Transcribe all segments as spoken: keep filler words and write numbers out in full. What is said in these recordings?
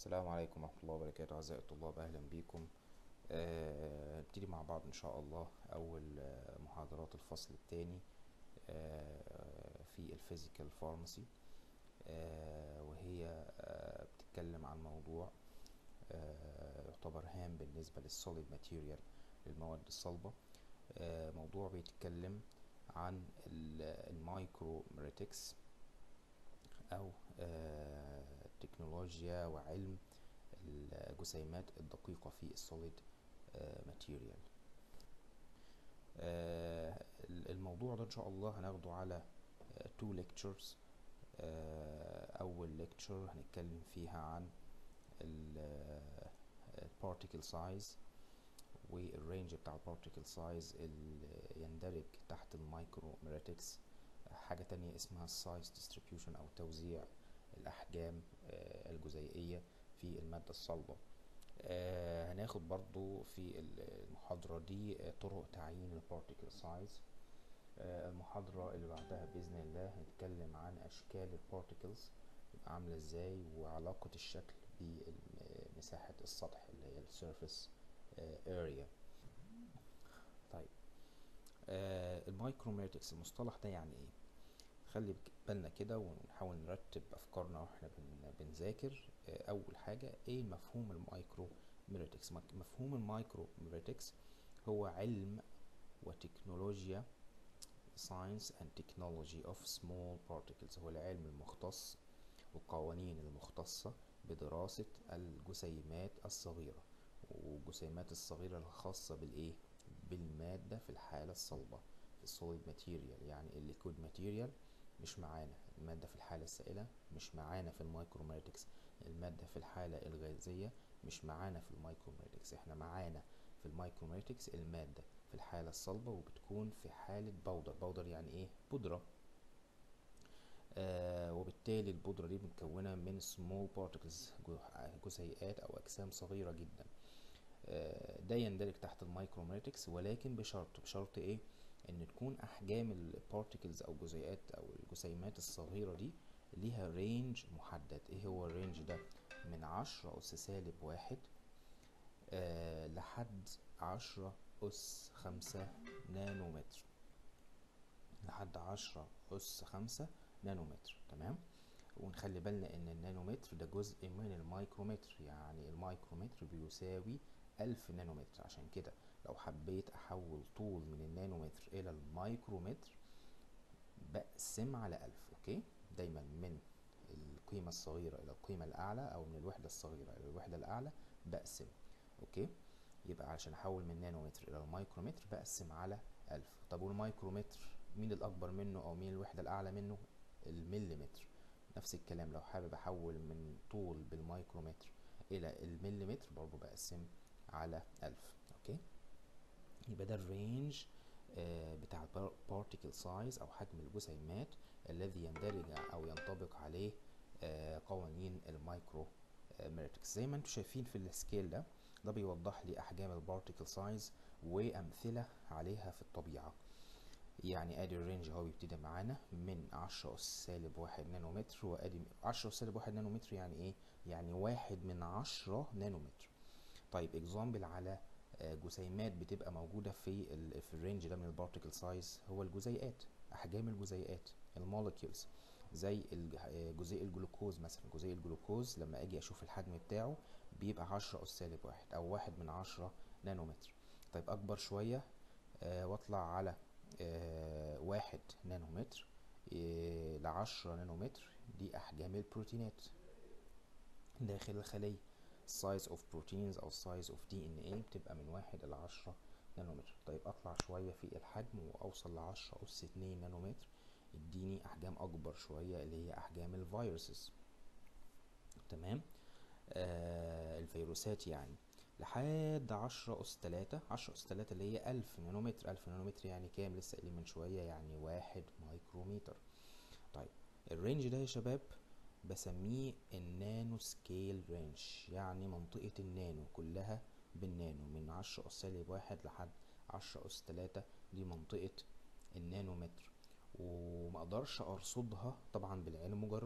السلام عليكم ورحمة الله وبركاته أعزائي الطلاب، أهلا بيكم. آه، نبتدي مع بعض إن شاء الله أول آه، محاضرات الفصل الثاني في الفيزيكال فارماسي، وهي آه، بتتكلم عن موضوع آه، يعتبر هام بالنسبة للسوليد ماتيريال، للمواد الصلبة. آه، موضوع بيتكلم عن المايكرو ميريتكس أو آه، تكنولوجيا وعلم الجسيمات الدقيقة في السوليد ماتيريال. الموضوع ده ان شاء الله هناخده على تو ليكتشرز. اول ليكتشر هنتكلم فيها عن البارتيكل سايز والرينج بتاع البارتيكل سايز اللي يندرج تحت المايكرو ميريتكس. حاجة تانية اسمها السايز ديستريبيوشن او توزيع الاحجام الجزيئية في المادة الصلبة. آه هناخد برضو في المحاضرة دي آه طرق تعيين البارتيكل سايز. آه المحاضرة اللي بعدها بإذن الله هنتكلم عن أشكال البارتيكلز عاملة ازاي وعلاقة الشكل بمساحة السطح اللي هي السيرفيس اريا. طيب، آه المايكروميريتكس المصطلح ده يعني ايه؟ خلي بالنا كده ونحاول نرتب أفكارنا واحنا بنذاكر. آه أول حاجة، ايه مفهوم المايكرو ميريتكس؟ مفهوم المايكرو ميريتكس هو علم وتكنولوجيا science and technology of small particles، هو العلم المختص والقوانين المختصة بدراسة الجسيمات الصغيرة، والجسيمات الصغيرة الخاصة بالايه؟ بالمادة في الحالة الصلبة، في السوليد ماتيريال. يعني الليكويد ماتيريال مش معانا، المادة في الحالة السائلة مش معانا في المايكروميريتكس، المادة في الحالة الغازية مش معانا في المايكروميريتكس. احنا معانا في المايكروميريتكس المادة في الحالة الصلبة، وبتكون في حالة بودر. بودر يعني ايه؟ بودرة. آه وبالتالي البودرة دي متكونة من small particles، جزيئات أو أجسام صغيرة جدا. آه ده يندرج تحت المايكروميريتكس، ولكن بشرط بشرط ايه؟ ان تكون احجام البارتيكلز او جزيئات او الجسيمات الصغيرة دي ليها رينج محدد. ايه هو الرينج ده؟ من عشرة اس سالب واحد آه لحد عشرة اس خمسة نانومتر، لحد عشرة اس خمسة نانومتر. تمام. ونخلي بالنا ان النانومتر ده جزء من المايكرومتر، يعني المايكرومتر بيساوي ألف نانومتر. عشان كده لو حبيت احول طول من النانومتر الى المايكرومتر بقسم على ألف. اوكي، دايما من القيمة الصغيرة الى القيمة الاعلى، او من الوحدة الصغيرة الى الوحدة الاعلى بقسم. اوكي، يبقى عشان احول من نانومتر الى المايكرومتر بقسم على ألف. طب والمايكرومتر مين الاكبر منه او مين الوحدة الاعلى منه؟ المليمتر. نفس الكلام لو حابب احول من طول بالمايكرومتر الى المليمتر برضو بقسم على ألف. اوكي، يبقى ده الرينج آه بتاع البارتيكل سايز او حجم الجسيمات الذي يندرج او ينطبق عليه آه قوانين المايكرو ميريتكس. زي ما انتم شايفين في السكيل ده، ده بيوضح لي احجام البارتيكل سايز وامثله عليها في الطبيعه. يعني ادي الرينج اهو بيبتدي معانا من عشرة اس سالب واحد نانومتر، وادي عشرة اس سالب واحد نانومتر يعني ايه؟ يعني واحد من عشرة نانومتر. طيب اكزامبل على جسيمات بتبقى موجوده في في الرينج ده من البارتيكل سايز، هو الجزيئات، احجام الجزيئات، المولكيولز. زي جزيء الجلوكوز مثلا، جزيء الجلوكوز لما اجي اشوف الحجم بتاعه بيبقى عشرة اس سالب واحد او واحد من عشرة نانومتر. طيب اكبر شويه آه واطلع على آه واحد نانومتر آه لعشرة نانومتر، دي احجام البروتينات داخل الخليه. size of proteins او size of دي إن إيه بتبقى من واحد إلى عشرة نانومتر. طيب اطلع شوية في الحجم واوصل لعشرة اس اتنين نانومتر، يديني احجام اكبر شوية اللي هي احجام الفيروسز. تمام. آه الفيروسات يعني لحد عشرة اس تلاتة، عشرة اس تلاتة اللي هي ألف نانومتر. ألف نانومتر يعني كام؟ لسه قايلين من شوية، يعني واحد مايكرومتر. طيب الرينج ده يا شباب بسميه النانو سكيل رينج، يعني منطقة النانو كلها بالنانو، من عشرة أس سالب واحد لحد عشرة أس تلاتة، دي منطقة النانومتر. ومقدرش أرصدها طبعا بالعين المجردة،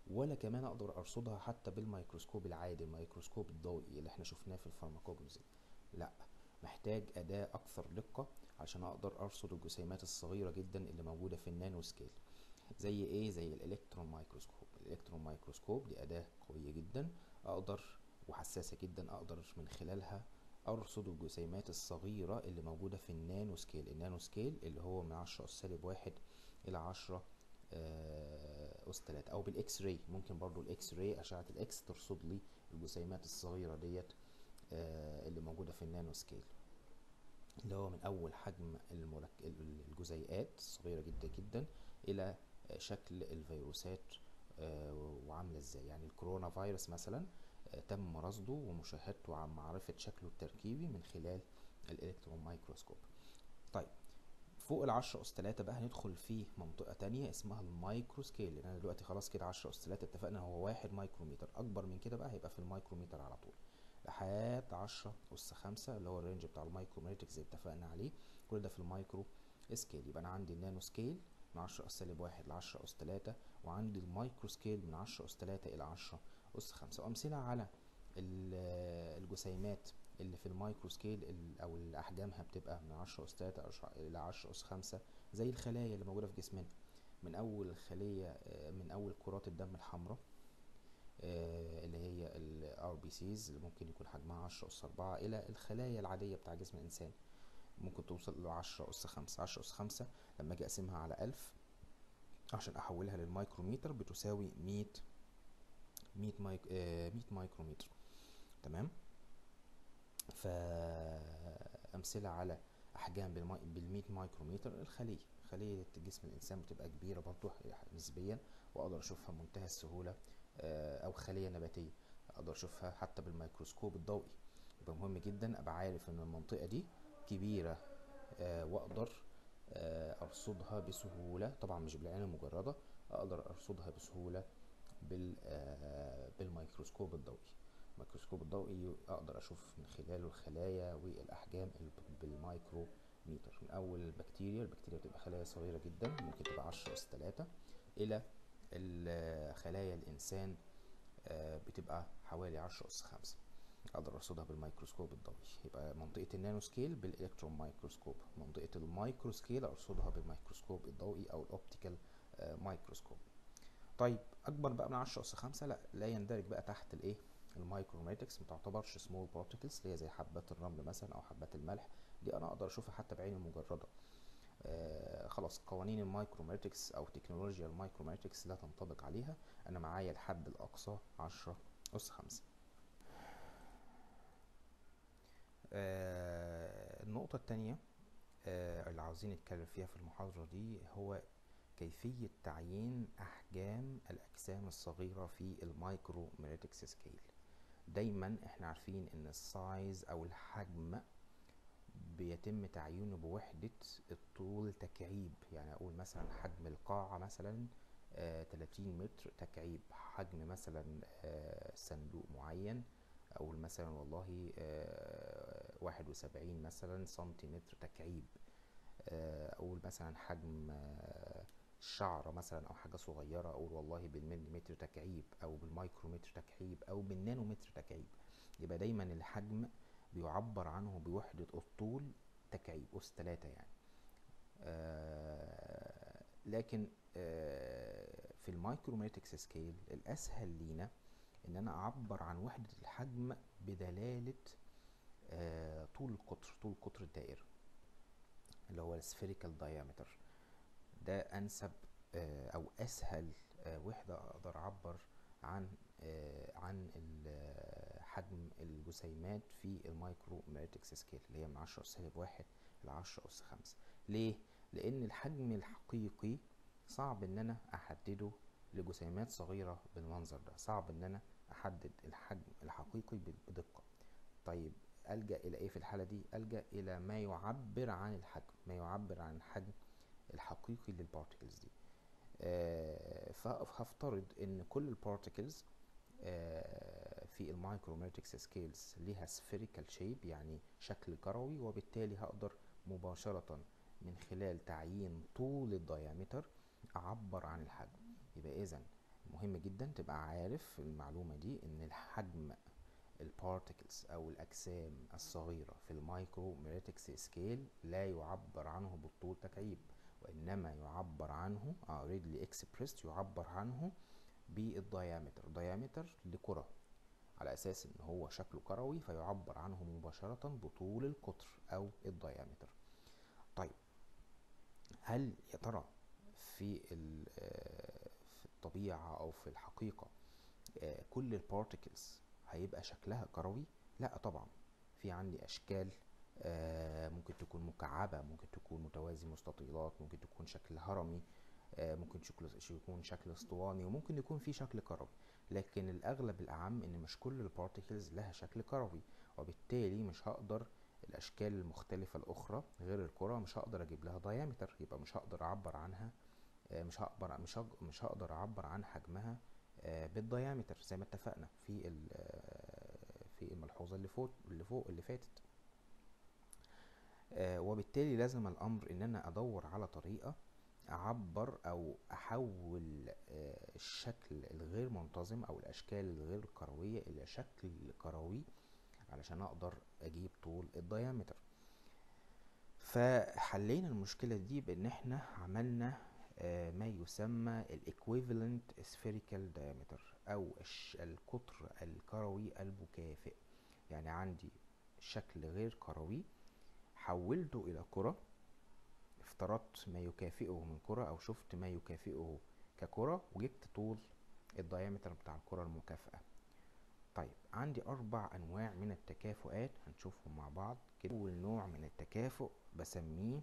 ولا كمان اقدر ارصدها حتى بالميكروسكوب العادي، الميكروسكوب الضوئي اللي احنا شفناه في الفارماكوجنوسي. لا، محتاج اداة اكثر دقة عشان اقدر ارصد الجسيمات الصغيرة جدا اللي موجودة في النانو سكيل. زي ايه؟ زي الالكترون مايكروسكوب. الالكترون مايكروسكوب دي اداة قوية جدا، اقدر وحساسة جدا، اقدر من خلالها ارصد الجسيمات الصغيرة اللي موجودة في النانو سكيل. النانو سكيل اللي هو من عشرة اس سالب واحد الى عشرة آه، اس تلاتة، او بالاكس راي. ممكن برضو الاكس راي، اشعة الاكس، ترصد لي الجسيمات الصغيرة ديت آه، اللي موجودة في النانو سكيل، اللي هو من اول حجم المرك... الجزيئات الصغيرة جدا جدا الى شكل الفيروسات آه، وعاملة ازاي. يعني الكورونا فيروس مثلا آه، تم رصده ومشاهدته عن معرفة شكله التركيبي من خلال الالكترون مايكروسكوب. طيب، فوق العشرة اس تلاتة بقى هندخل في منطقة تانية اسمها المايكرو سكيل. لان انا دلوقتي خلاص كده عشرة اس تلاتة اتفقنا هو واحد مايكروميتر، اكبر من كده بقى هيبقى في المايكروميتر على طول، لحد عشرة اس خمسة اللي هو الرينج بتاع المايكروميتريكس اللي اتفقنا عليه. كل ده في المايكرو سكيل. يبقى انا عندي النانو سكيل من عشرة اس سالب واحد ل عشرة اس تلاتة، وعندي المايكرو سكيل من عشرة اس تلاتة الى عشرة اس خمسة. وامثله على الجسيمات اللي في المايكرو سكيل او اللي احجامها بتبقى من عشرة اس تلاتة الى عشرة اس خمسة، زي الخلايا اللي موجوده في جسمنا. من اول الخليه، من اول كرات الدم الحمراء اللي هي ال آر بي سيز اللي ممكن يكون حجمها عشرة اس أربعة، الى الخلايا العاديه بتاع جسم الانسان ممكن توصل ل عشرة اس خمسة. عشرة اس خمسة لما اجي اقسمها على ألف عشان احولها للمايكروميتر بتساوي مية مية مايك آه مية مايكروميتر. تمام. فأمثلة على أحجام بالمية مايكرومتر، الخلية خلية جسم الإنسان بتبقى كبيرة برضو نسبيا، وأقدر أشوفها بمنتهى السهولة. أو خلية نباتية أقدر أشوفها حتى بالميكروسكوب الضوئي. يبقى مهم جدا أبقى عارف إن المنطقة دي كبيرة وأقدر أرصدها بسهولة، طبعا مش بالعين المجردة، أقدر أرصدها بسهولة بالميكروسكوب الضوئي. الميكروسكوب الضوئي اقدر اشوف من خلاله الخلايا والاحجام بالمايكروميتر. من اول البكتيريا، البكتيريا بتبقى خلايا صغيره جدا ممكن تبقى عشرة اس تلاتة، الى خلايا الانسان بتبقى حوالي عشرة اس خمسة، اقدر ارصدها بالميكروسكوب الضوئي. يبقى منطقه النانو سكيل بالالكترون مايكروسكوب، منطقه المايكرو سكيل ارصدها بالميكروسكوب الضوئي او الاوبتيكال مايكروسكوب. طيب، اكبر بقى من عشرة اس خمسة لا لا يندرج بقى تحت الايه المايكروميتريكس، ما تعتبرش سمول بارتكلز اللي هي زي حبات الرمل مثلا او حبات الملح. دي انا اقدر اشوفها حتى بعيني المجرده. آه خلاص، قوانين المايكروميتريكس او تكنولوجيا المايكروميتريكس لا تنطبق عليها. انا معايا الحد الاقصى عشرة اس خمسة. آه النقطه الثانيه آه اللي عاوزين نتكلم فيها في المحاضره دي هو كيفية تعيين أحجام الأجسام الصغيرة في المايكروميتريكس سكيل. دايما احنا عارفين ان السايز او الحجم بيتم تعيينه بوحدة الطول تكعيب. يعني اقول مثلا حجم القاعة مثلا آه تلاتين متر تكعيب، حجم مثلا آه صندوق معين اقول مثلا والله آه واحد وسبعين مثلا سنتيمتر تكعيب. اقول مثلا حجم الشعر مثلا او حاجه صغيره اقول والله بالمليمتر تكعيب او بالمايكرومتر تكعيب او بالنانومتر تكعيب. يبقى دايما الحجم بيعبر عنه بوحده الطول تكعيب اس تلاتة يعني. آه لكن آه في المايكرومتريكس سكيل الاسهل لينا ان انا اعبر عن وحده الحجم بدلاله آه طول القطر، طول قطر الدائره اللي هو السفيريكال دايمتر. ده انسب آه او اسهل آه وحده اقدر اعبر عن آه عن حجم الجسيمات في المايكروميتريكس سكيل اللي هي من عشرة اس سالب واحد ل عشرة اس خمسة. ليه؟ لان الحجم الحقيقي صعب ان انا احدده لجسيمات صغيره بالمنظر ده، صعب ان انا احدد الحجم الحقيقي بدقه. طيب، ألجأ إلى إيه في الحالة دي؟ ألجأ إلى ما يعبر عن الحجم، ما يعبر عن الحجم الحقيقي للبارتكلز دي. آه فهفترض إن كل البارتكلز آه في المايكروميتريكس سكيلز ليها سفيريكال شيب، يعني شكل كروي، وبالتالي هقدر مباشرة من خلال تعيين طول الدايمتر أعبر عن الحجم. يبقى إذن مهم جدا تبقى عارف المعلومة دي، ان الحجم البارتكلز او الاجسام الصغيرة في المايكروميريتكس سكيل لا يعبر عنه بالطول تكعيب، وانما يعبر عنه اه ريدلي اكسبريست يعبر عنه بالدايمتر، دايمتر لكرة، على اساس ان هو شكله كروي فيعبر عنه مباشرة بطول القطر او الدايمتر. طيب هل يا ترى في في الطبيعة او في الحقيقة كل البارتكلز هيبقى شكلها كروي؟ لا طبعا، في عندي اشكال ممكن تكون مكعبة، ممكن تكون متوازي مستطيلات، ممكن تكون شكل هرمي، ممكن شكل يكون شكل اسطواني، وممكن يكون في شكل كروي. لكن الاغلب الاعم ان مش كل البارتكلز لها شكل كروي، وبالتالي مش هقدر الاشكال المختلفة الاخرى غير الكرة مش هقدر اجيب لها دايمتر، يبقى مش هقدر اعبر عنها، مش هقدر مش هقدر مش هقدر اعبر عن حجمها بالدايمتر زي ما اتفقنا في في الملحوظة اللي فوق اللي فوق اللي فاتت. وبالتالي لازم الامر ان انا ادور على طريقة اعبر او احول الشكل الغير منتظم او الاشكال الغير كروية الى شكل كروي علشان اقدر اجيب طول الدايمتر. فحلينا المشكلة دي بان احنا عملنا ما يسمى الايكويفالنت spherical diameter او القطر الكروي المكافئ. يعني عندي شكل غير كروي حولته الى كرة، افترضت ما يكافئه من كرة او شفت ما يكافئه ككرة وجبت طول الدايمتر بتاع الكرة المكافئة. طيب عندي اربع انواع من التكافؤات هنشوفهم مع بعض كده. اول نوع من التكافؤ بسميه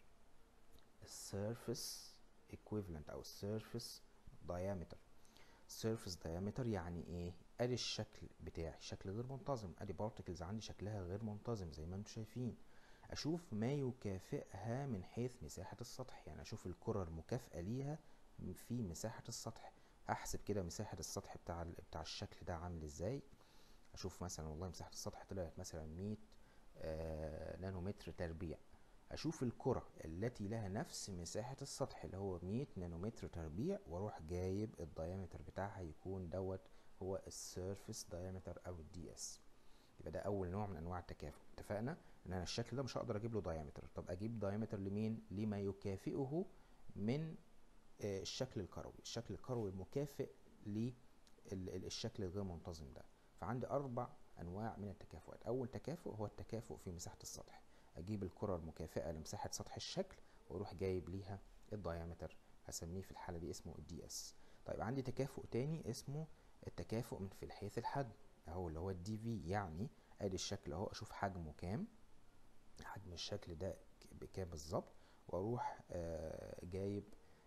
السيرفيس equivalent او السيرفيس diameter. surface diameter يعني ايه؟ ادي الشكل بتاعي شكل غير منتظم، ادي بارتكلز عندي شكلها غير منتظم زي ما انتم شايفين، اشوف ما يكافئها من حيث مساحة السطح، يعني اشوف الكرة المكافئة ليها في مساحة السطح. احسب كده مساحة السطح بتاع بتاع الشكل ده عامل ازاي. اشوف مثلا والله مساحة السطح طلعت مثلا مية آه نانومتر تربيع، اشوف الكرة التي لها نفس مساحة السطح اللي هو مية نانومتر تربيع، واروح جايب الدايمتر بتاعها يكون دوت هو السيرفيس دايمتر او الدي اس. يبقى ده اول نوع من انواع التكافؤ. اتفقنا ان انا الشكل ده مش هقدر اجيب له دايمتر، طب اجيب دايمتر لمين؟ لما يكافئه من الشكل الكروي، الشكل الكروي المكافئ للشكل الغير منتظم ده. فعندي اربع انواع من التكافؤات. اول تكافؤ هو التكافؤ في مساحة السطح، اجيب الكرة المكافئة لمساحة سطح الشكل واروح جايب ليها الدايمتر، هسميه في الحالة دي اسمه الدي اس. طيب عندي تكافؤ تاني اسمه التكافؤ من في حيث الحجم اهو اللي هو الدي في. يعني ادي الشكل اهو اشوف حجمه كام، حجم الشكل ده بكام بالظبط، واروح آه جايب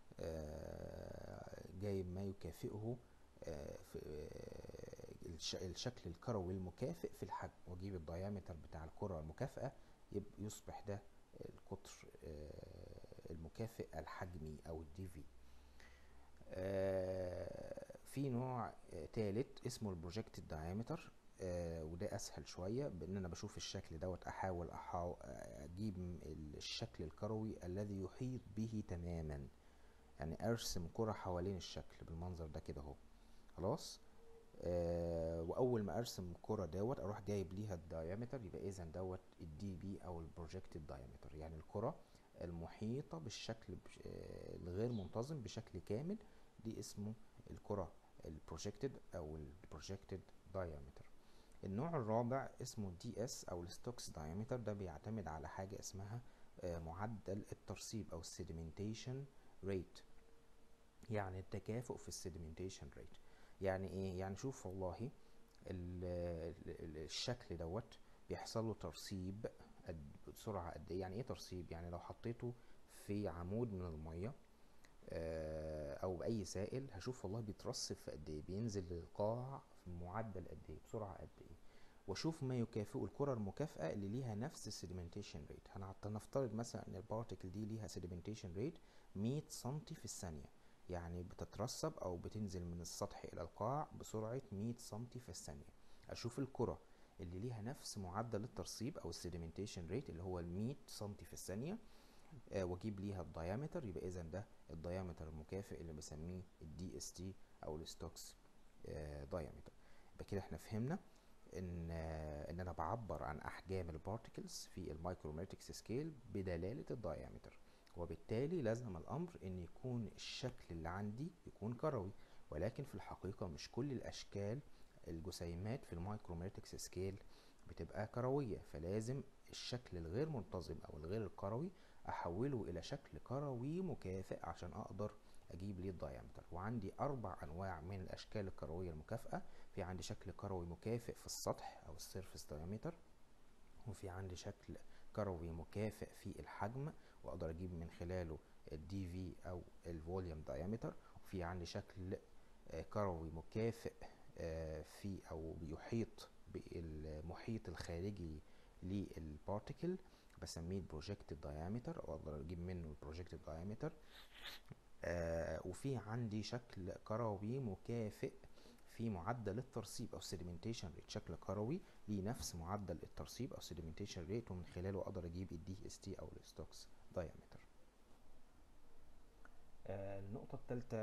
آه جايب ما يكافئه آه في الشكل الكروي المكافئ في الحجم، واجيب الدايمتر بتاع الكرة المكافئة يصبح ده القطر المكافئ الحجمي او الدي في. في نوع ثالث اسمه البروجكتد دايمتر، وده اسهل شويه، بان انا بشوف الشكل دوت احاول أحاول اجيب الشكل الكروي الذي يحيط به تماما، يعني ارسم كرة حوالين الشكل بالمنظر ده كده اهو خلاص. آه واول ما ارسم كرة دوت اروح جايب ليها الدايمتر، يبقى اذا دوت الدي بي او البروجكتد دايمتر، يعني الكرة المحيطة بالشكل الغير منتظم بشكل كامل، دي اسمه الكرة البروجكتد او البروجكتد دايمتر. النوع الرابع اسمه دي اس او الستوكس دايمتر، ده بيعتمد على حاجة اسمها آه معدل الترسيب او السيديمنتيشن ريت، يعني التكافؤ في السيديمنتيشن ريت. يعني ايه؟ يعني شوف والله الشكل دوت بيحصل له ترسيب بسرعه قد ايه. يعني ايه ترسيب؟ يعني لو حطيته في عمود من الميه او باي سائل هشوف والله بيترسب في قد ايه، بينزل للقاع في معدل قد ايه، بسرعه قد ايه. واشوف ما يكافئ الكره المكافئه اللي ليها نفس السيديمنتيشن ريت. هنفترض مثلا ان البارتيكل دي ليها سيديمنتيشن ريت مية سنتي في الثانيه، يعني بتترسب او بتنزل من السطح الى القاع بسرعة مية سنتي في الثانية. اشوف الكرة اللي ليها نفس معدل الترسيب او السيديمنتيشن ريت اللي هو مية سنتي في الثانية، آه واجيب ليها الدايمتر، يبقى اذا ده الدايمتر المكافئ اللي بسميه الدي اس تي او الستوكس دايمتر. يبقى كده احنا فهمنا ان ان انا بعبر عن احجام البارتكلز في المايكرومتريكس سكيل بدلاله الدايمتر، وبالتالي لازم الامر ان يكون الشكل اللي عندي يكون كروي، ولكن في الحقيقه مش كل الاشكال الجسيمات في المايكرومتريكس سكيل بتبقى كرويه، فلازم الشكل الغير منتظم او الغير الكروي احوله الى شكل كروي مكافئ عشان اقدر اجيب ليه الدايمتر. وعندي اربع انواع من الاشكال الكرويه المكافئه. في عندي شكل كروي مكافئ في السطح او السيرفيس دايمتر، وفي عندي شكل كروي مكافئ في الحجم واقدر اجيب من خلاله الدي في او الفوليوم دايمتر، وفي عندي شكل كروي مكافئ في او بيحيط بالمحيط الخارجي للبارتيكل بسميه البروجكتد دايمتر، او اقدر اجيب منه البروجكتد دايمتر. آه وفي عندي شكل كروي مكافئ في معدل الترسيب او سيديمنتيشن ريت، شكل كروي ليه نفس معدل الترسيب او سيديمنتيشن ريت، ومن خلاله اقدر اجيب الدي اس تي او الستوكس دايمتر. آه النقطة الثالثة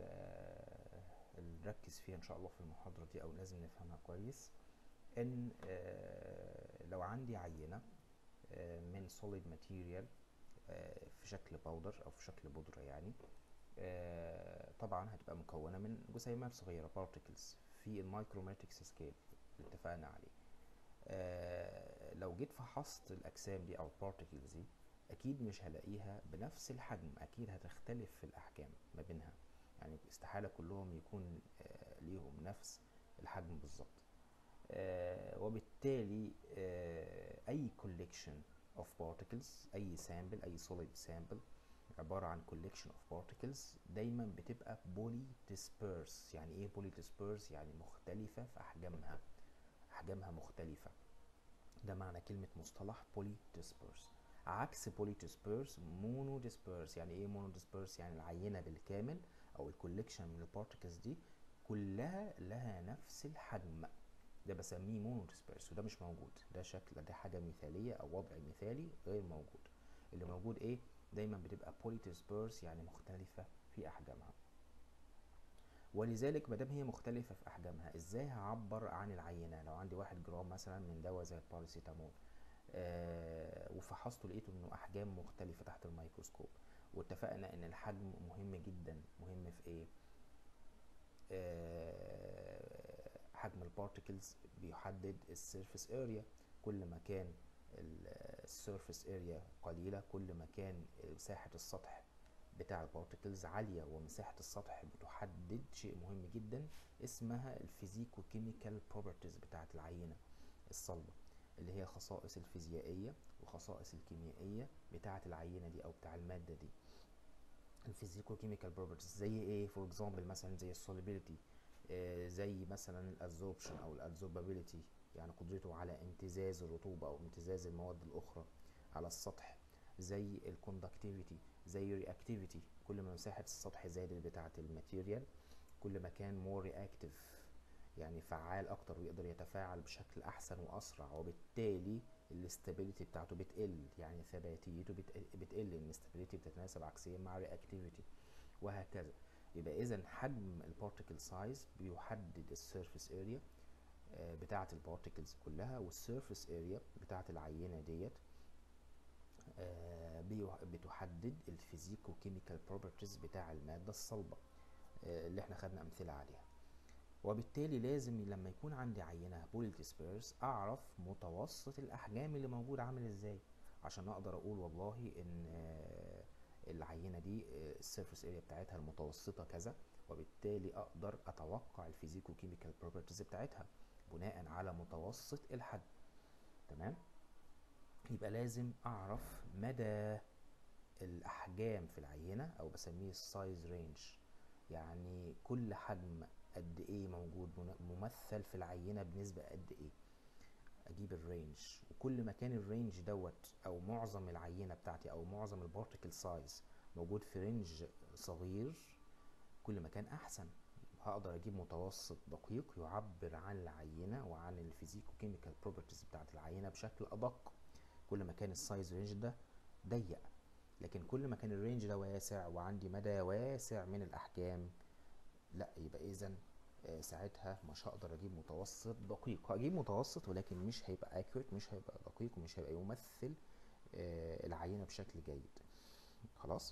اللي نركز فيها ان شاء الله في المحاضرة دي او لازم نفهمها كويس، ان آه لو عندي عينة آه من solid material آه في شكل باودر او في شكل بودرة يعني، آه طبعا هتبقى مكونة من جسيمات صغيرة particles في المايكرومتريكس سكيل اللي اتفقنا عليه. آه لو جيت فحصت الأجسام دي أو البارتكلز دي أكيد مش هلاقيها بنفس الحجم، أكيد هتختلف في الأحجام ما بينها، يعني استحالة كلهم يكون آه ليهم نفس الحجم بالظبط. آه وبالتالي آه أي collection of particles، أي sample، أي solid sample عبارة عن collection of particles دايما بتبقى poly disperse. يعني ايه poly disperse؟ يعني مختلفة في أحجامها، أحجامها مختلفة، ده معنى كلمة مصطلح poly disperse. عكس poly disperse mono disperse. يعني ايه mono disperse؟ يعني العينة بالكامل أو الكوليكشن من البارتكلز دي كلها لها نفس الحجم، ده بسميه مونو ديسبيرس، وده مش موجود، ده شكل، ده حاجة مثالية أو وضع مثالي غير موجود. اللي موجود ايه؟ دايما بتبقى بولي ديسبيرس، يعني مختلفة في أحجامها. ولذلك مادام هي مختلفة في أحجامها، ازاي هعبر عن العينة؟ لو عندي واحد جرام مثلا من دواء زي الباراسيتامول آه وفحصته لقيته انه أحجام مختلفة تحت الميكروسكوب، واتفقنا ان الحجم مهم جدا. مهم في ايه؟ آه حجم البارتكلز بيحدد السيرفيس اريا. كل ما كان السيرفيس اريا قليلة كل ما كان مساحة السطح بتاع البارتكلز عالية، ومساحة السطح بتحدد شيء مهم جدا اسمها الفيزيكو كيميكال بروبرتيز بتاعة العينة الصلبة، اللي هي خصائص الفيزيائية وخصائص الكيميائية بتاعة العينة دي او بتاع المادة دي. الفيزيكو كيميكال بروبرتيز زي ايه؟ فور اكزامبل مثلا زي السوليبيليتي، آه زي مثلا الادزوربشن او الادزوربابيليتي، يعني قدرته على امتزاز الرطوبة او امتزاز المواد الاخرى على السطح. زي الكوندكتيفيتي، زي رياكتيفيتي، كل ما مساحة السطح زادت بتاعة الماتيريال كل ما كان مور رياكتيف، يعني فعال اكتر ويقدر يتفاعل بشكل احسن واسرع، وبالتالي الاستابيليتي بتاعته بتقل، يعني ثباتيته بتقل. الاستابيليتي بتتناسب عكسيا مع رياكتيفيتي وهكذا. يبقى اذا حجم البارتيكل سايز بيحدد السيرفيس اريا بتاعه البارتيكلز كلها، والسيرفيس اريا بتاعه العينه ديت بتحدد الفيزيكو كيميكال بروبرتيز بتاع الماده الصلبه اللي احنا خدنا امثله عليها. وبالتالي لازم لما يكون عندي عينه بولي ديسبيرس اعرف متوسط الاحجام اللي موجود عامل ازاي، عشان اقدر اقول والله ان العينه دي السيرفيس اريا بتاعتها المتوسطه كذا، وبالتالي اقدر اتوقع الفيزيكو كيميكال بروبرتيز بتاعتها بناء على متوسط الحجم. تمام؟ يبقى لازم اعرف مدى الاحجام في العينه او بسميه السايز رينج، يعني كل حجم قد ايه موجود ممثل في العينه بنسبه قد ايه، اجيب الرينج. وكل ما كان الرينج دوت او معظم العينه بتاعتي او معظم البارتيكل سايز موجود في رينج صغير كل ما كان احسن، هقدر اجيب متوسط دقيق يعبر عن العينه وعن الفيزيكو كيميكال بروبرتيز بتاعت العينه بشكل ادق. كل ما كان السايز رينج ده ضيق، لكن كل ما كان الرينج ده واسع وعندي مدى واسع من الاحجام لا، يبقى اذا آه، ساعتها مش هقدر اجيب متوسط دقيق. هجيب متوسط ولكن مش هيبقى accurate، مش هيبقى دقيق، ومش هيبقى يمثل آه، العينة بشكل جيد. خلاص.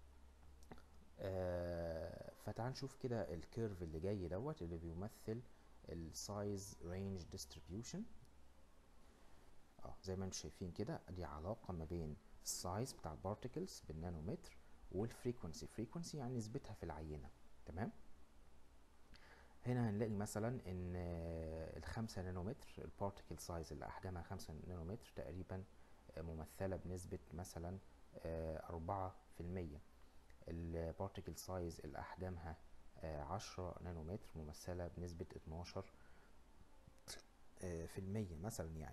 آه فتعال نشوف كده الكيرف اللي جاي دوت اللي بيمثل السايز رينج ديستريبيوشن. اه زي ما انتم شايفين كده، دي علاقة ما بين السايز بتاع البارتكلز بالنانومتر والفريكونسي. فريكونسي يعني نسبتها في العينة. تمام. هنا هنلاقي مثلا ان آه، الخمسة نانومتر البارتكل سايز اللي احجامها خمسة نانومتر تقريبا آه، ممثلة بنسبة مثلا آه، أربعة في المية. البارتكل سايز اللي احجامها آه، عشرة نانومتر ممثلة بنسبة اتناشر آه، في المية مثلا يعني.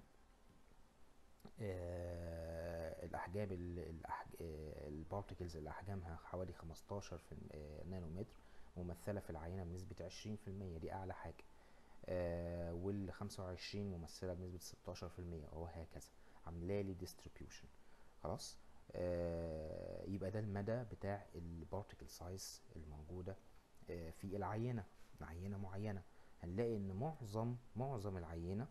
آه، الاحجام البارتكلز اللي احجامها حوالي خمستاشر في الم- آه، نانومتر ممثله في العينه بنسبه عشرين في المية، دي اعلى حاجه. آه وال خمسة وعشرين ممثله بنسبه ستاشر في المية، وهكذا عامله لي ديستريبيوشن. خلاص. آه يبقى ده المدى بتاع البارتكل سايز الموجوده آه في العينه، عينه معينه. هنلاقي ان معظم معظم العينه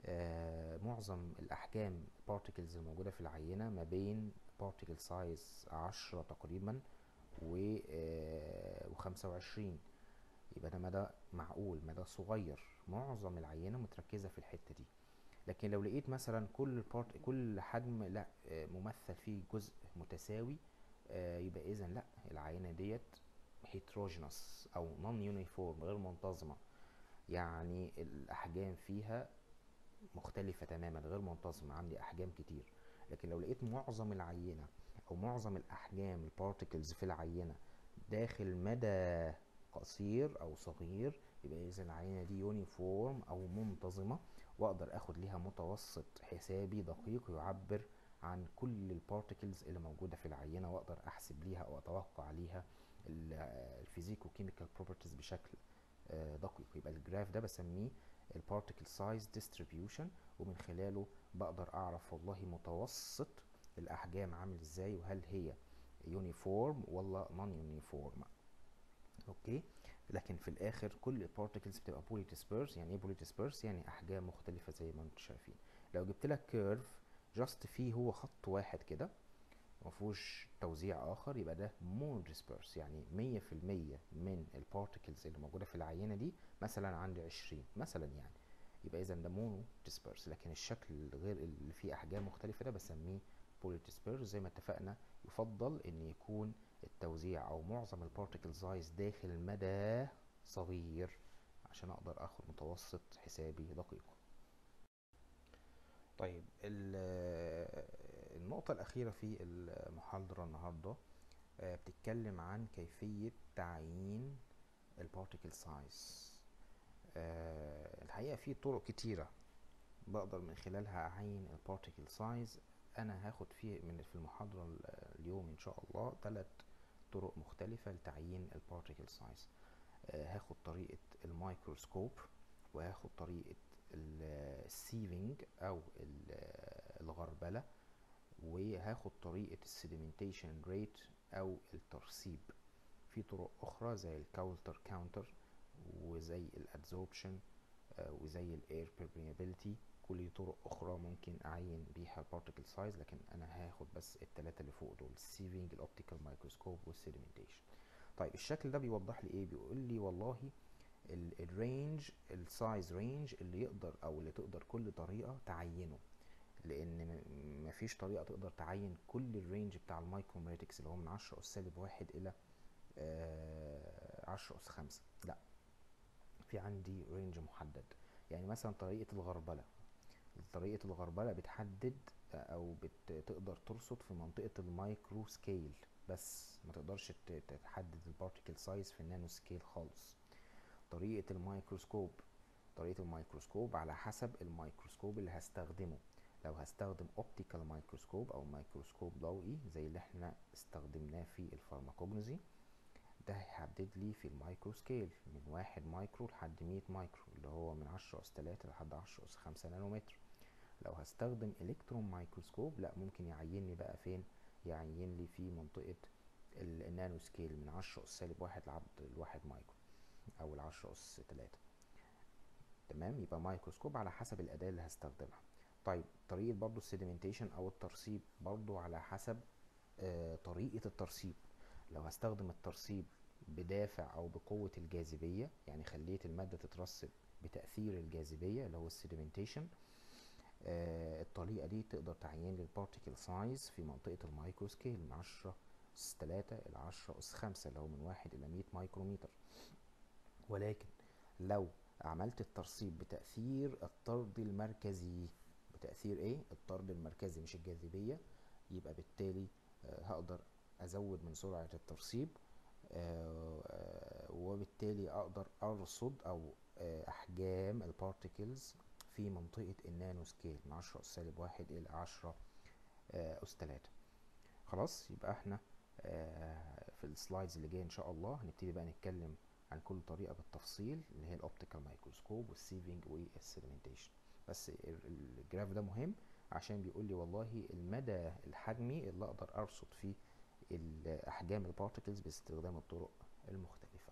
آه معظم الأحجام particles الموجودة في العينة ما بين particle size عشرة تقريبا و آه وخمسة وعشرين. يبقى ده مدى معقول، مدى صغير. معظم العينة متركزة في الحتة دي. لكن لو لقيت مثلا كل بارت كل حجم لا آه ممثل فيه جزء متساوي، آه يبقى إذا لا، العينة ديت heterogeneous أو non uniform، غير منتظمة. يعني الأحجام فيها مختلفة تماما، غير منتظمة، عندي أحجام كتير. لكن لو لقيت معظم العينة أو معظم الأحجام البارتكلز في العينة داخل مدى قصير أو صغير، يبقى إذا العينة دي يونيفورم أو منتظمة، وأقدر أخد ليها متوسط حسابي دقيق يعبر عن كل البارتكلز اللي موجودة في العينة، وأقدر أحسب ليها أو أتوقع ليها الفيزيكو كيميكال بروبرتيز بشكل آه، دقيق. يبقى الجراف ده بسميه البارتيكل سايز ديستريبيوشن، ومن خلاله بقدر اعرف والله متوسط الاحجام عامل ازاي، وهل هي يونيفورم ولا نون يونيفورم. اوكي. لكن في الاخر كل البارتيكلز بتبقى بولي ديسبيرس. يعني ايه بولي ديسبيرس؟ يعني احجام مختلفه زي ما انتم شايفين. لو جبت لك كيرف جاست فيه هو خط واحد كده مفهوش توزيع اخر، يبقى ده مونو ديسبيرس. يعني مية في المية من البارتكلز اللي موجوده في العينه دي مثلا عندي عشرين مثلا يعني، يبقى اذا ده مونو ديسبيرس. لكن الشكل غير اللي فيه احجام مختلفه ده بسميه بولي ديسبيرس. زي ما اتفقنا يفضل ان يكون التوزيع او معظم البارتكل سايز داخل مدى صغير عشان اقدر اخد متوسط حسابي دقيق. طيب النقطة الأخيرة في المحاضرة النهاردة آه، بتتكلم عن كيفية تعيين البارتيكل سايز. الحقيقة في طرق كتيرة بقدر من خلالها أعين البارتيكل سايز. أنا هاخد فيه من في المحاضرة اليوم إن شاء الله ثلاث طرق مختلفة لتعيين البارتيكل سايز. هاخد طريقة الميكروسكوب، وهاخد طريقة السيفنج أو الغربلة، وهاخد طريقة السيديمنتيشن ريت أو الترسيب. في طرق أخرى زي الكاولتر كاونتر، وزي الادزوربشن، وزي الاير permeability. كل دي طرق أخرى ممكن أعين بيها البارتيكل سايز، لكن أنا هاخد بس التلاتة اللي فوق دول: السيفنج، الأوبتيكال مايكروسكوب، والسيديمنتيشن. طيب الشكل ده بيوضح لي إيه؟ بيقول لي والله الرينج، السايز رينج اللي يقدر أو اللي تقدر كل طريقة تعينه، لان مفيش طريقه تقدر تعين كل الرينج بتاع المايكروميريتكس اللي هو من عشرة اس سالب واحد الى عشرة اس خمسة. لا، في عندي رينج محدد. يعني مثلا طريقه الغربله، طريقه الغربله بتحدد او بتقدر ترصد في منطقه المايكرو سكيل بس، ما تقدرش تحدد البارتيكل سايز في النانو سكيل خالص. طريقه الميكروسكوب، طريقه الميكروسكوب على حسب الميكروسكوب اللي هستخدمه. لو هستخدم اوبتيكال مايكروسكوب او ميكروسكوب ضوئي زي اللي احنا استخدمناه في الفارماكوجنزي، ده هيحدد لي في المايكرو سكيل من واحد مايكرو لحد مية مايكرو، اللي هو من عشرة اس تلاتة لحد عشرة اس خمسة نانومتر. لو هستخدم الكترون مايكروسكوب لا، ممكن يعين لي بقى فين؟ يعين لي في منطقة النانو سكيل من عشرة اس سالب واحد لحد الواحد مايكرو. او العشرة اس تلاتة. تمام، يبقى مايكروسكوب على حسب الاداة اللي هستخدمها. طيب طريقة برضو السيديمنتيشن او الترسيب برضو على حسب آه طريقة الترسيب. لو هستخدم الترسيب بدافع او بقوة الجاذبية، يعني خليت المادة تترسب بتأثير الجاذبية اللي هو السيديمنتيشن، آه الطريقة دي تقدر تعين لي البارتيكل سايز في منطقة المايكرو سكيل من عشرة أس تلاتة إلى عشرة أس خمسة اللي هو من واحد إلى مية مايكرومتر. ولكن لو عملت الترسيب بتأثير الطرد المركزي، بتأثير ايه؟ الطرد المركزي مش الجاذبية، يبقى بالتالي آه هقدر أزود من سرعة الترسيب، آه آه وبالتالي أقدر أرصد أو آه أحجام البارتيكلز في منطقة النانو سكيل من عشرة أس سالب واحد إلى عشرة آه أس تلاتة. خلاص، يبقى احنا آه في السلايدز اللي جايه ان شاء الله هنبتدي بقى نتكلم عن كل طريقه بالتفصيل، اللي هي الاوبتيكال مايكروسكوب والسيفنج والسيدمنتيشن. بس الجراف ده مهم عشان بيقول لي والله المدى الحجمي اللي اقدر ارصد فيه احجام البارتيكلز باستخدام الطرق المختلفه.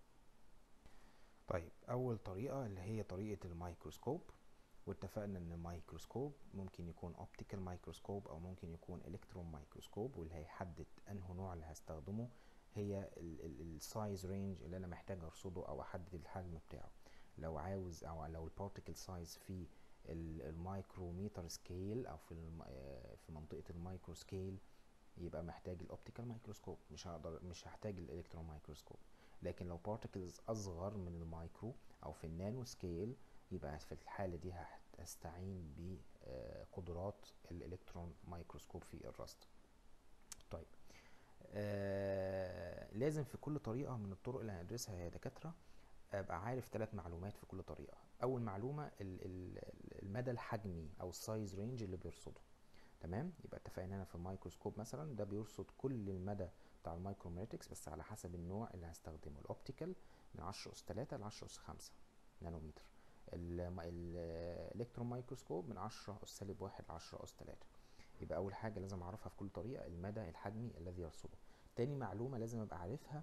طيب اول طريقه اللي هي طريقه الميكروسكوب، واتفقنا ان الميكروسكوب ممكن يكون اوبتيكال مايكروسكوب او ممكن يكون الكترون مايكروسكوب، واللي هيحدد انه نوع اللي هستخدمه هي السايز رينج اللي انا محتاج ارصده او احدد الحجم بتاعه. لو عاوز او لو البارتيكل سايز في المايكروميتر سكيل او في في منطقه المايكرو سكيل، يبقى محتاج الاوبتيكال مايكروسكوب، مش هقدر مش هحتاج الالكترون مايكروسكوب. لكن لو بارتيكلز اصغر من المايكرو او في النانو سكيل، يبقى في الحالة دي هستعين بقدرات الالكترون مايكروسكوب في الرصد. طيب آه لازم في كل طريقة من الطرق اللي هندرسها يا دكاترة ابقى عارف ثلاث معلومات في كل طريقة. اول معلومة المدى الحجمي او السايز رينج اللي بيرصده. تمام، يبقى اتفقنا هنا في الميكروسكوب مثلا ده بيرصد كل المدى بتاع المايكروميريتكس بس على حسب النوع اللي هستخدمه. الاوبتيكال من عشرة أس تلاتة ل عشرة أس خمسة نانومتر. الالكترون مايكروسكوب من عشرة أس سالب واحد ل عشرة أس تلاتة. يبقى اول حاجه لازم اعرفها في كل طريقه المدى الحجمي الذي يرصده. تاني معلومه لازم ابقى عارفها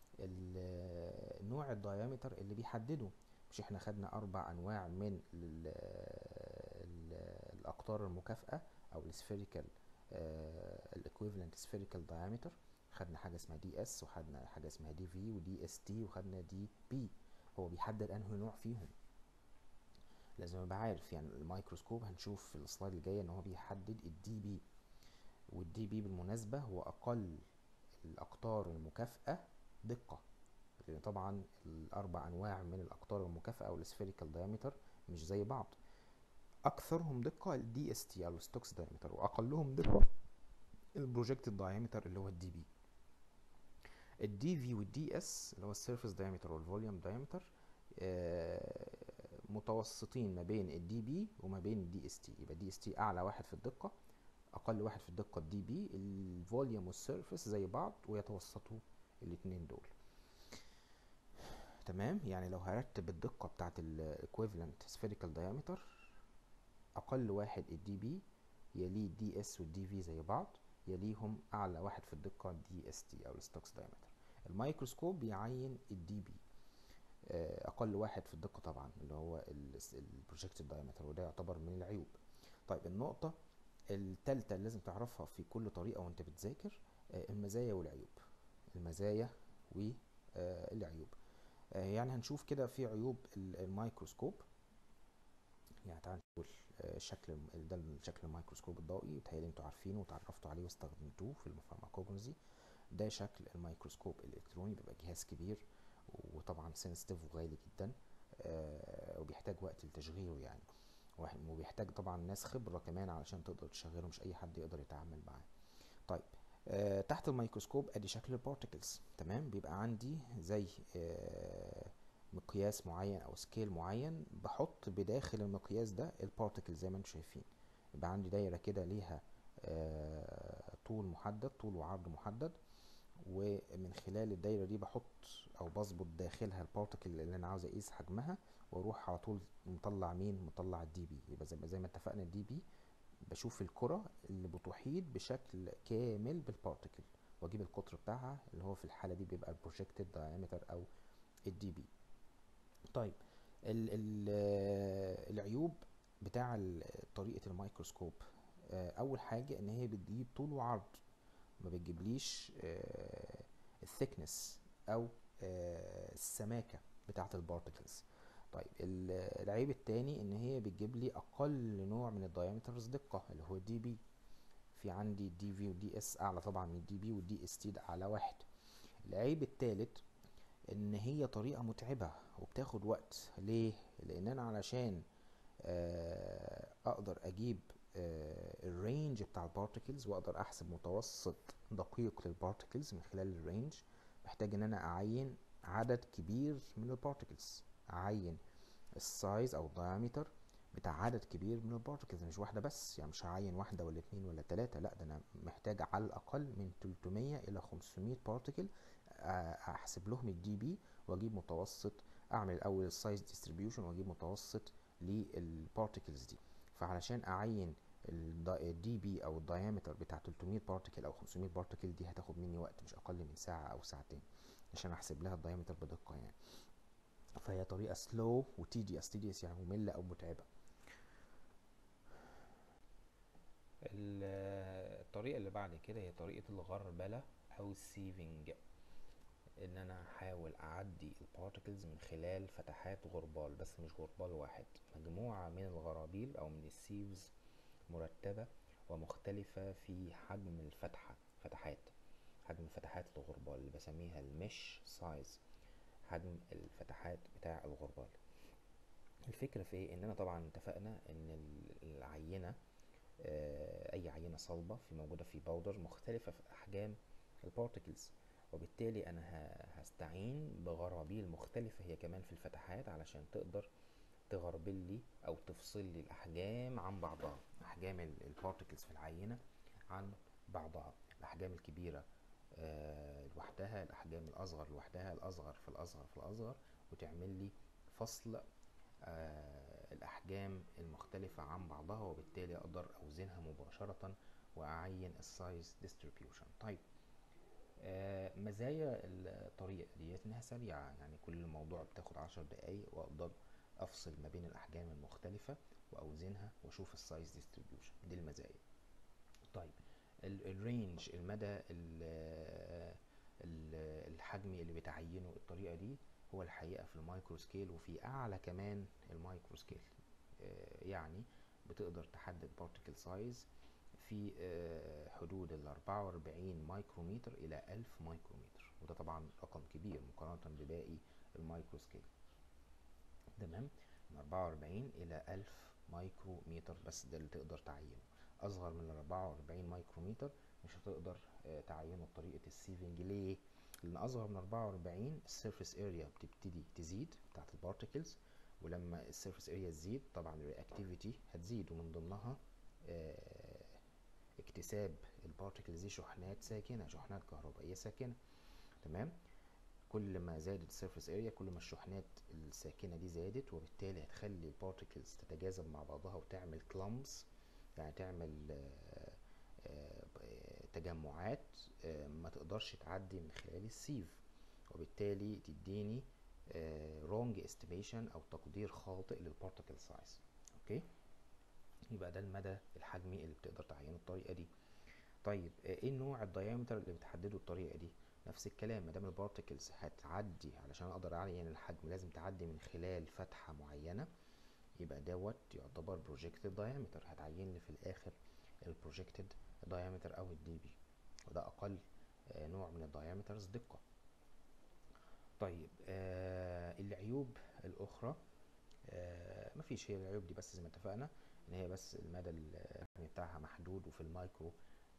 نوع الدايمتر اللي بيحدده. مش احنا خدنا اربع انواع من ال ال الاقطار المكافئه او السفيريكال الايكويفالنت سفيريكال دايمتر. خدنا حاجه اسمها دي اس، وخدنا حاجه اسمها دي في ودي اس تي، وخدنا دي بي. هو بيحدد انه نوع فيهم، لازم ابقى عارف. يعني الميكروسكوب هنشوف في السلايد الجايه ان هو بيحدد الدي بي، والدي بي بالمناسبه هو اقل الاقطار المكافئه دقه، لان طبعا الاربع انواع من الاقطار المكافئه او السفيريكال دايمتر مش زي بعض. اكثرهم دقه الدي اس تي او الستوكس دايمتر، واقلهم دقه البروجكتد دايمتر اللي هو الدي بي. الدي في والدي اس اللي هو السيرفيس دايمتر والفوليوم دايمتر متوسطين ما بين الدي بي وما بين الدي اس تي. يبقى دي اس تي اعلى واحد في الدقه، اقل واحد في الدقه الدي بي. الفوليوم والسيرفيس زي بعض ويتوسطوا الاثنين دول. تمام، يعني لو هرتب الدقه بتاعت الايكويفالنت سفيريكال دايمتر، اقل واحد الدي بي، يليه الدي اس والدي في زي بعض، يليهم اعلى واحد في الدقه الدي اس تي او الستوكس دايمتر. الميكروسكوب بيعين الدي بي اقل واحد في الدقه طبعا اللي هو البروجكتد دايمتر، وده يعتبر من العيوب. طيب النقطه الثالثه اللي لازم تعرفها في كل طريقه وانت بتذاكر المزايا والعيوب. المزايا والعيوب، يعني هنشوف كده في عيوب الميكروسكوب. يعني تعال نقول شكل ده شكل الميكروسكوب الضوئي، بيتهيألي انتوا عارفينه وتعرفتوا عليه واستخدمتوه في الفارماكوجنوزي. ده شكل الميكروسكوب الالكتروني، بيبقى جهاز كبير وطبعا سنسيتيف وغالي جدا، آه وبيحتاج وقت لتشغيله يعني، وبيحتاج طبعا ناس خبرة كمان علشان تقدر تشغله، مش اي حد يقدر يتعامل معاه. طيب آه تحت الميكروسكوب ادي شكل البارتكلز. تمام، بيبقى عندي زي آه مقياس معين او سكيل معين، بحط بداخل المقياس ده البارتكل زي ما انتم شايفين. يبقى عندي دايره كده ليها آه طول محدد، طول وعرض محدد، ومن خلال الدايره دي بحط او بظبط داخلها البارتكل اللي انا عاوز اقيس حجمها، واروح على طول مطلع مين؟ مطلع الدي بي. يبقى زي, زي ما اتفقنا الدي بي بشوف الكره اللي بتحيط بشكل كامل بالبارتكل، واجيب القطر بتاعها اللي هو في الحاله دي بيبقى البروجكتد دايمتر او الدي بي. طيب ال ال العيوب بتاع ال- طريقة الميكروسكوب. آه، اول حاجة ان هي بتجيب طول وعرض، ما بتجيبليش الثيكنس او آه، السماكة بتاعة البارتكلز. طيب ال- العيب التاني ان هي بتجيب لي اقل نوع من الدايمترز دقة اللي هو الدي بي. في عندي الدي في والدي اس اعلى طبعا من الدي بي، والدي اس تي ده اعلى واحد. العيب التالت ان هي طريقة متعبة وبتاخد وقت. ليه؟ لان انا علشان آه، اقدر اجيب الرينج بتاع البارتكلز واقدر احسب متوسط دقيق للبارتكلز من خلال الرينج، محتاج ان انا اعين عدد كبير من البارتكلز، اعين السايز او الدايمتر بتاع عدد كبير من البارتكلز، مش واحده بس. يعني مش هعين واحده ولا اتنين ولا تلاته، لا ده انا محتاج على الاقل من تلتمية الى خمسمية بارتكل احسب لهم الدي بي واجيب متوسط. اعمل الاول السايز ديستريبيوشن واجيب متوسط للبارتكلز دي. فعلشان اعين الدي بي او الدايمتر بتاع تلتمية بارتكل او خمسمية بارتكل دي هتاخد مني وقت مش اقل من ساعه او ساعتين عشان احسب لها الدايمتر بدقه يعني. فهي طريقه سلو وتيديوس. تيديوس يعني ممله او متعبه. ال- الطريقة اللي بعد كده هي طريقة الغربلة أو السيفنج. إن أنا أحاول أعدي البارتكلز من خلال فتحات غربال، بس مش غربال واحد، مجموعة من الغرابيل أو من السيفز مرتبة ومختلفة في حجم الفتحة. فتحات حجم فتحات الغربال اللي بسميها المش سايز، حجم الفتحات بتاع الغربال. الفكرة في ايه؟ ان انا طبعا اتفقنا ان ال- العينة، آه، اي عينة صلبة في موجودة في باودر مختلفة في احجام البارتكلز، وبالتالي انا ه- هستعين بغرابيل مختلفة هي كمان في الفتحات علشان تقدر تغربل لي او تفصل لي الاحجام عن بعضها، احجام البارتكلز في العينة عن بعضها. الاحجام الكبيرة آه، لوحدها، الاحجام الاصغر لوحدها، الاصغر في الاصغر في الاصغر، وتعمل لي فصل آه، الأحجام المختلفة عن بعضها، وبالتالي أقدر أوزنها مباشرة وأعين السايز ديستريبيوشن. طيب آه، مزايا الطريقة ديت إنها سريعة، يعني كل موضوع بتاخد عشر دقايق وأقدر أفصل ما بين الأحجام المختلفة وأوزنها وأشوف السايز ديستريبيوشن. دي المزايا. طيب الرينج، المدى ال- ال- الحجمي اللي بتعينه الطريقة دي هو الحقيقة في المايكرو سكيل وفي أعلى كمان المايكرو سكيل. آه، يعني بتقدر تحدد بارتيكل سايز في آه، حدود ال اربعة واربعين مايكرومتر إلى ألف مايكرومتر، وده طبعا رقم كبير مقارنة بباقي المايكرو سكيل. تمام، من اربعة واربعين الى الف مايكرومتر بس ده اللي تقدر تعينه. اصغر من اربعة واربعين مايكرومتر مش هتقدر آه، تعينه بطريقه السيفنج. ليه؟ لان اصغر من اربعة واربعين السيرفيس اريا بتبتدي تزيد بتاعت البارتكلز، ولما السيرفيس اريا تزيد طبعا الرياكتيفيتي هتزيد، ومن ضمنها آه، اكتساب البارتكلز دي شحنات ساكنه، شحنات كهربائيه ساكنه. تمام، كل ما زادت السيرفيس اريا كل ما الشحنات الساكنه دي زادت، وبالتالي هتخلي البارتكلز تتجاذب مع بعضها وتعمل كلامبس، يعني تعمل آه، آه، تجمعات آه، ما تقدرش تعدي من خلال السيف، وبالتالي تديني رونج استيميشن او تقدير خاطئ للبارتكل سايز. اوكي، يبقى ده المدى الحجمي اللي بتقدر تعينه الطريقه دي. طيب آه، ايه نوع الدايمتر اللي بتحدده الطريقه دي؟ نفس الكلام، ما دام البارتكلز هتعدي علشان اقدر اعين الحجم لازم تعدي من خلال فتحه معينه، يبقى دوت يعتبر بروجكتد دايمتر. هتعين لي في الاخر البروجكتد دايمتر او الدي بي، وده اقل آه، نوع من الدايمترز دقه. طيب آه العيوب الاخرى، آه مفيش، هي العيوب دي بس زي ما اتفقنا ان هي بس المدى الحجم بتاعها محدود وفي المايكرو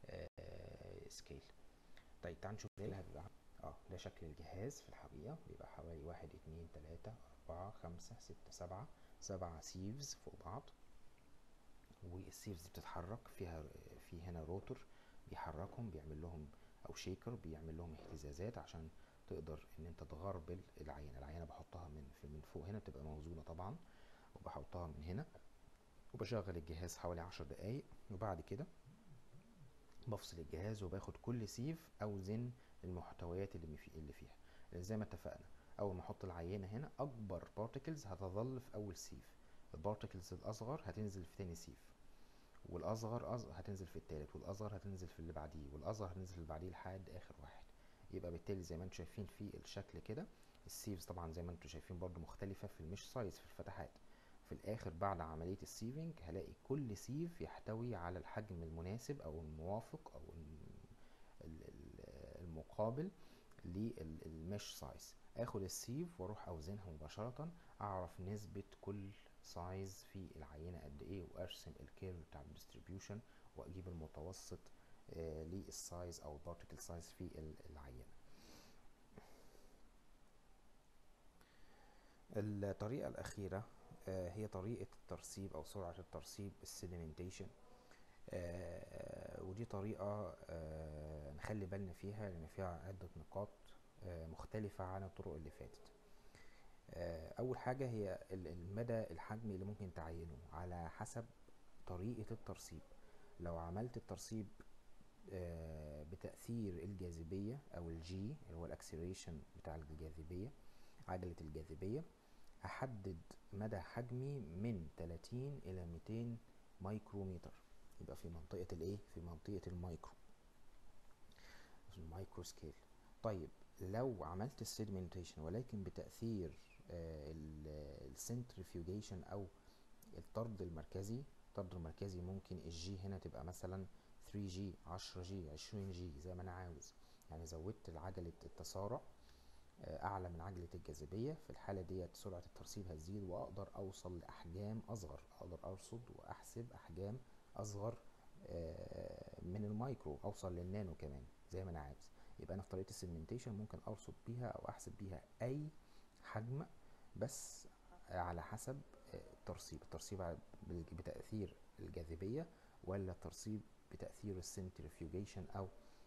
آه سكيل. طيب تعال نشوف ازاي هتبقى. اه ده شكل الجهاز في الحقيقة، بيبقى حوالي واحد اتنين تلاتة اربعة خمسة ستة سبعة، سبعة سيفز فوق بعض، والسيفز دي بتتحرك فيها، في هنا روتور بيحركهم، بيعمل لهم او شيكر بيعمل لهم اهتزازات عشان تقدر ان انت تغربل العينة. العينة بحطها من في من فوق هنا بتبقى موزونة طبعا، وبحطها من هنا وبشغل الجهاز حوالي عشر دقايق، وبعد كده بفصل الجهاز وباخد كل سيف اوزن المحتويات اللي, في اللي فيها زي ما اتفقنا. اول ما احط العينه هنا اكبر بارتكلز هتظل في اول سيف، البارتكلز الاصغر هتنزل في تاني سيف، والاصغر أصغر هتنزل في التالت، والاصغر هتنزل في اللي بعديه، والاصغر هتنزل في اللي بعديه لحد اخر واحد. يبقى بالتالي زي ما انتم شايفين في الشكل كده، السيفز طبعا زي ما انتم شايفين برضو مختلفه في المش سايز في الفتحات. في الاخر بعد عمليه السيفنج هلاقي كل سيف يحتوي على الحجم المناسب او الموافق او المقابل للمش سايز. اخد السيف واروح اوزنها مباشره، اعرف نسبه كل سايز في العينه قد ايه، وارسم الكيرف بتاع الديستريبيوشن، واجيب المتوسط آه للسايز او البارتيكل سايز في العينه. الطريقه الاخيره آه هي طريقه الترسيب او سرعه الترسيب، السيديمنتيشن. آه ودي طريقه آه نخلي بالنا فيها لان فيها عده نقاط آه مختلفه عن الطرق اللي فاتت. اول حاجه هي المدى الحجمي اللي ممكن تعينه على حسب طريقه الترسيب. لو عملت الترسيب بتاثير الجاذبيه او الجي اللي هو الاكسلريشن بتاع الجاذبيه، عجله الجاذبيه، هحدد مدى حجمي من ثلاثين الى مئتين مايكرومتر، يبقى في منطقه الايه في منطقه المايكرو، في المايكرو سكيل. طيب لو عملت السيدمنتيشن ولكن بتاثير السنترفيوجيشن او الطرد المركزي، الطرد المركزي ممكن الجي هنا تبقى مثلا ثري جي، عشرة جي، عشرين جي، زي ما انا عاوز. يعني زودت عجلة التسارع اعلى من عجلة الجاذبية، في الحالة ديت سرعة الترسيب هتزيد واقدر اوصل لاحجام اصغر، اقدر ارصد واحسب احجام اصغر من المايكرو، اوصل للنانو كمان زي ما انا عاوز. يبقى انا في طريقه السيجمنتيشن ممكن ارصد بيها او احسب بيها اي حجم، بس على حسب الترسيب، الترسيب بتاثير الجاذبيه ولا الترسيب بتاثير السنترفيوجيشن او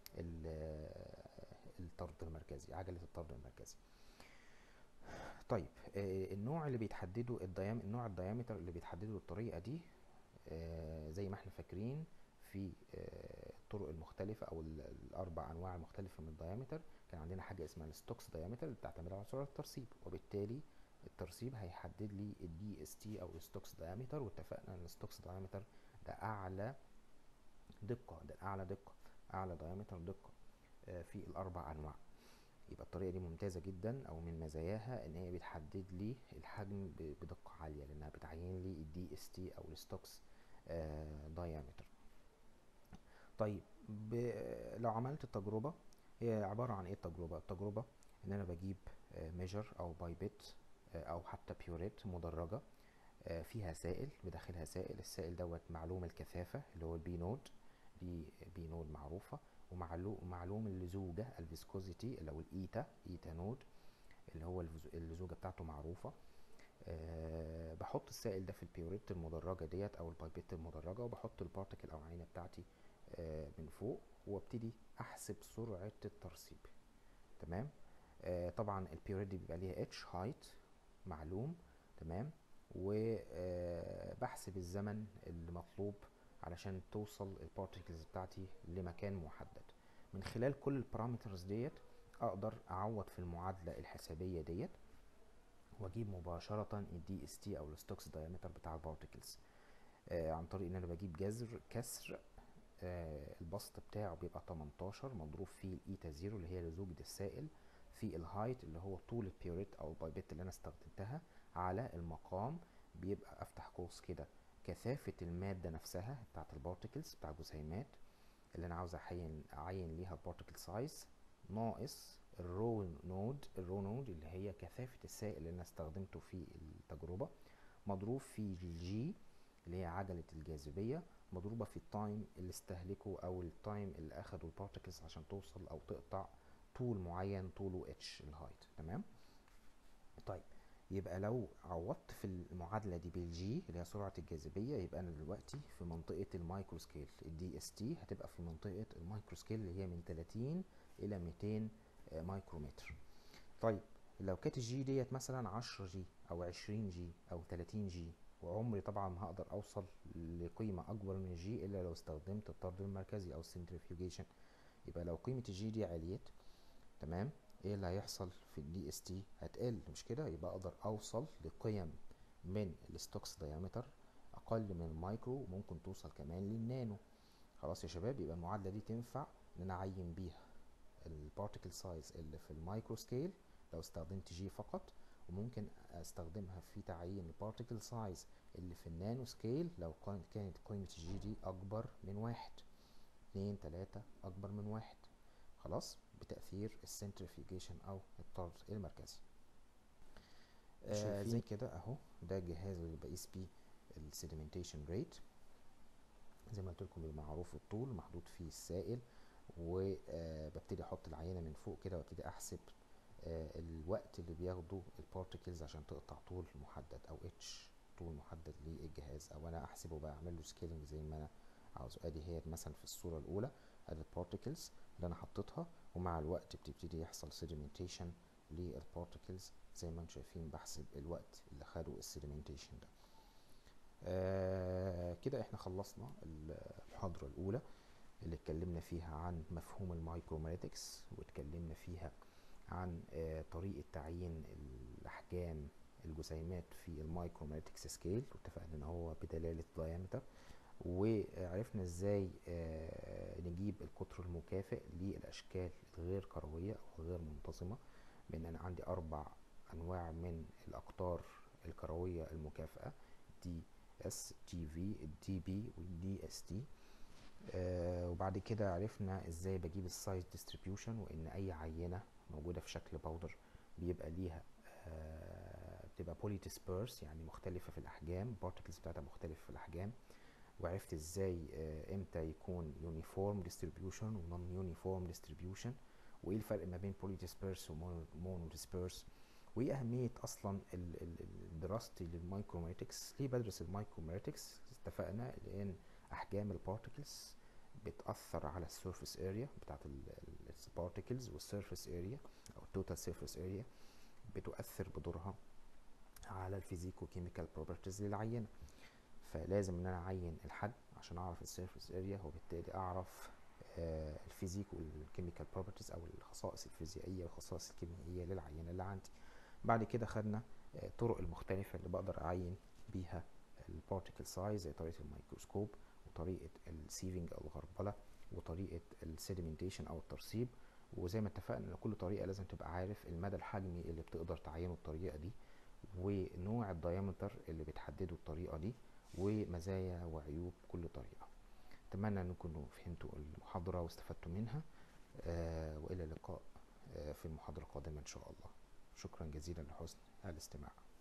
الطرد المركزي، عجله الطرد المركزي. طيب النوع اللي بيتحدده الديام النوع الديامتر اللي بيتحدده بالطريقه دي زي ما احنا فاكرين في الطرق المختلفة أو الأربع أنواع المختلفة من الديامتر، كان عندنا حاجة اسمها الستوكس ديامتر اللي بتعتمد على سرعة الترسيب، وبالتالي الترسيب هيحدد لي الدي اس تي أو الستوكس ديامتر، واتفقنا إن الستوكس ديامتر ده أعلى دقة، ده أعلى دقة، أعلى ديامتر دقة في الأربع أنواع. يبقى الطريقة دي ممتازة جدا، أو من مزاياها إن هي بتحدد لي الحجم بدقة عالية لأنها بتعين لي الدي اس تي أو الستوكس دايمتر. طيب لو عملت التجربة، هي عبارة عن ايه التجربة؟ التجربة ان انا بجيب ميجر او بايبت او حتى بيوريت مدرجة فيها سائل، بداخلها سائل، السائل دوت معلوم الكثافة اللي هو البي نود، دي بي نود معروفة، ومعلوم اللزوجة الفيسكوزيتي اللي هو الايتا، ايتا نود اللي هو اللزوجة بتاعته معروفة. أه بحط السائل ده في البيوريت المدرجة ديت او البايبت المدرجة، وبحط البارتكل او عينة بتاعتي أه من فوق، وابتدي احسب سرعة الترسيب. تمام. أه طبعا البيوريت دي بيبقى ليها اتش هايت معلوم، تمام، وبحسب الزمن المطلوب علشان توصل البارتكلز بتاعتي لمكان محدد. من خلال كل البارامترز ديت اقدر اعوض في المعادلة الحسابية ديت، واجيب مباشرة الدي اس تي او الستوكس دايمتر بتاع البارتكلز آه عن طريق ان انا بجيب جذر كسر آه البسط بتاعه بيبقى تمنتاشر مضروب في الايتا زيرو اللي هي لزوجة السائل، في الهايت اللي هو طول البيوريت او البايبت اللي انا استخدمتها، على المقام بيبقى افتح قوس كده كثافة المادة نفسها بتاعت البارتكلز بتاع الجسيمات اللي انا عاوز اعين اعين ليها البارتكل سايز، ناقص الرو نود، الرو نود اللي هي كثافة السائل اللي انا استخدمته في التجربة، مضروب في الجي اللي هي عجلة الجاذبية، مضروبة في التايم اللي استهلكه او التايم اللي اخده البارتكلز عشان توصل او تقطع طول معين طوله اتش الهايت. تمام. طيب يبقى لو عوضت في المعادلة دي بالجي اللي هي سرعة الجاذبية، يبقى انا دلوقتي في منطقة المايكرو سكيل، الدي اس تي هتبقى في منطقة المايكرو سكيل اللي هي من ثلاثين الى مئتين مايكرومتر. طيب لو كانت الجي ديت مثلا عشرة جي او عشرين جي او ثلاثين جي، وعمري طبعا ما هقدر اوصل لقيمة اكبر من الجي الا لو استخدمت الطرد المركزي او السنترفيوجيشن. يبقى لو قيمة الجي دي عليت، تمام، ايه اللي هيحصل في الدي اس تي؟ هتقل، مش كده؟ يبقى اقدر اوصل لقيم من الستوكس دايمتر اقل من المايكرو، وممكن توصل كمان للنانو. خلاص يا شباب، يبقى المعادله دي تنفع ان انا اعين بيها البارتيكل سايز اللي في المايكرو سكيل لو استخدمت جي فقط، وممكن استخدمها في تعيين البارتيكل سايز اللي في النانو سكيل لو كانت قيمة جي دي اكبر من واحد، اتنين تلاتة اكبر من واحد. خلاص، بتأثير السنترفيوجيشن او الطرد المركزي. آه زي كده اهو، ده الجهاز اللي بقيس بيه السيديمنتيشن ريت. زي ما قلت لكم بالمعروف الطول محدود فيه السائل، وببتدي احط العينه من فوق كده وابتدي احسب آه الوقت اللي بياخده البارتيكلز عشان تقطع طول محدد او اتش طول محدد للجهاز، او انا احسبه بقى اعمل له سكيلنج زي ما انا عاوزه. ادي هي مثلا في الصوره الاولى ادي البارتيكلز اللي انا حطيتها، ومع الوقت بتبتدي يحصل سيديمنتيشن للبارتيكلز زي ما انتم شايفين. بحسب الوقت اللي خده السيديمنتيشن ده. آه كده احنا خلصنا المحاضرة الأولى اللي اتكلمنا فيها عن مفهوم المايكروماتكس، واتكلمنا فيها عن آه طريقة تعيين الأحجام الجسيمات في المايكروماتكس سكيل، واتفقنا ان هو بدلالة diameter. وعرفنا ازاي آه نجيب القطر المكافئ للأشكال الغير كروية أو غير منتظمة، بأن أنا عندي أربع أنواع من الأقطار الكروية المكافئة: دي اس تي في، الدي بي، والدي اس تي. آه وبعد كده عرفنا ازاي بجيب السايز ديستريبيوشن، وان اي عينه موجوده في شكل باودر بيبقى ليها آه بتبقى بولي ديسبيرس، يعني مختلفه في الاحجام، البارتكلز بتاعتها مختلفه في الاحجام. وعرفت ازاي آه امتى يكون يونيفورم ديستريبيوشن ونون يونيفورم ديستريبيوشن، وايه الفرق ما بين بولي ديسبيرس ومونو ديسبيرس، وايه اهميه اصلا دراستي للمايكروماتكس. ليه بدرس المايكروماتكس؟ اتفقنا لان احجام البارتكلز بتاثر على السيرفيس اريا بتاعت البارتكلز، والسيرفيس اريا او التوتال سيرفيس اريا بتؤثر بدورها على الفيزيكو كيميكال بروبرتيز للعينه. فلازم ان انا اعين الحجم عشان اعرف السيرفيس اريا، وبالتالي اعرف آه الفيزيكو والكيميكال بروبرتيز او الخصائص الفيزيائيه والخصائص الكيميائيه للعينه اللي عندي. بعد كده خدنا الطرق المختلفة اللي بقدر أعين بيها البارتيكل سايز، زي طريقة الميكروسكوب، وطريقة السيفنج أو الغربلة، وطريقة السيديمنتيشن أو الترسيب. وزي ما اتفقنا إن كل طريقة لازم تبقى عارف المدى الحجمي اللي بتقدر تعينه الطريقة دي، ونوع الدايمتر اللي بتحدده الطريقة دي، ومزايا وعيوب كل طريقة. أتمنى أن تكونوا فهمتوا المحاضرة واستفدتوا منها. آه وإلى اللقاء آه في المحاضرة القادمة إن شاء الله. شكرا جزيلا لحسن الاستماع.